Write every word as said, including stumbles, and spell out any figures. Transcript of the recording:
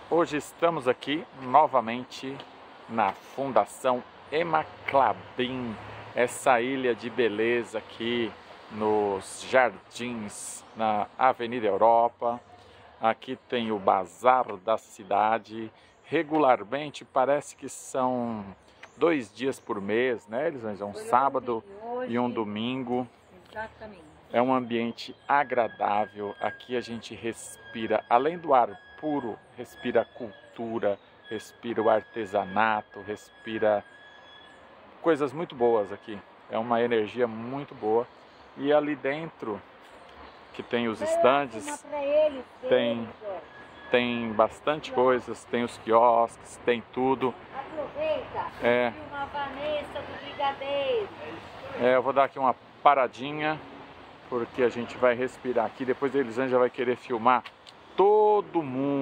Hoje estamos aqui novamente na Fundação Emma Klabin, essa ilha de beleza aqui nos jardins, na Avenida Europa. Aqui tem o bazar da cidade. Regularmente parece que são dois dias por mês, né? Eles vão um sábado e um domingo. Exatamente. É um ambiente agradável. Aqui a gente respira, além do ar puro, respira a cultura, respira o artesanato, respira coisas muito boas aqui. É uma energia muito boa. E ali dentro, que tem os estandes, tem, tem bastante coisas, tem os quiosques, tem tudo. Aproveita, é, uma Vanessa do Brigadeiro. É, eu vou dar aqui uma paradinha, porque a gente vai respirar aqui. Depois a Elisângela vai querer filmar todo mundo.